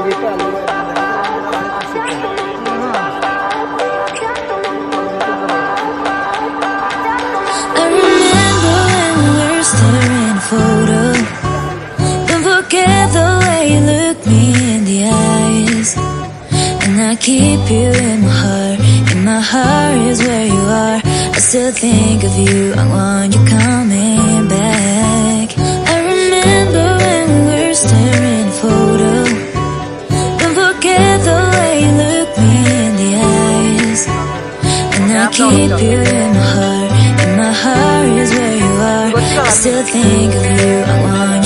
Staring a photo. Don't forget the way you look me in the eyes. And I keep you in my heart. In my heart is where you are. I still think of you. I want you coming back. I remember when we were staring a photo. Don't forget the way you look me in the eyes. And I keep you in my heart. In my heart is where you are. I still think of you. I want